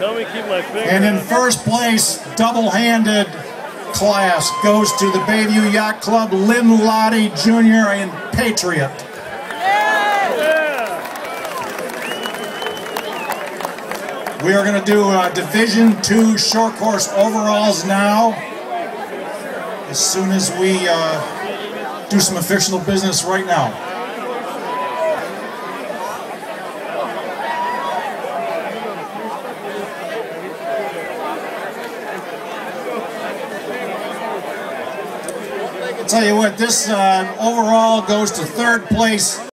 Let me keep my finger. And in first place, double-handed class goes to the Bayview Yacht Club, Lattie Jr. and Patriot. We are going to do Division II short course overalls now, as soon as we do some official business right now. I tell you what, this overall goes to third place.